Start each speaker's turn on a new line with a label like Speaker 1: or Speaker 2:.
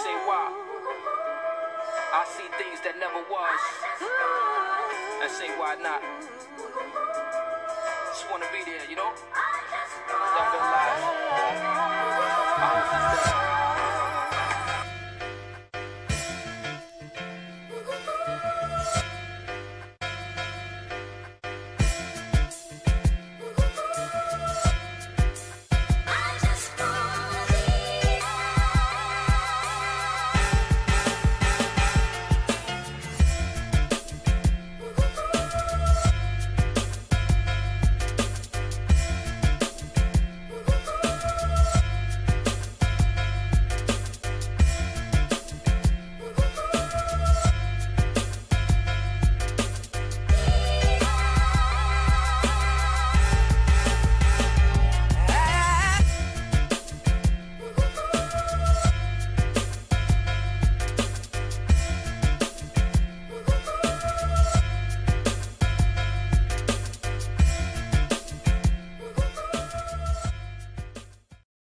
Speaker 1: say why. I see things that never was. I say why not. Just wanna be there, you know?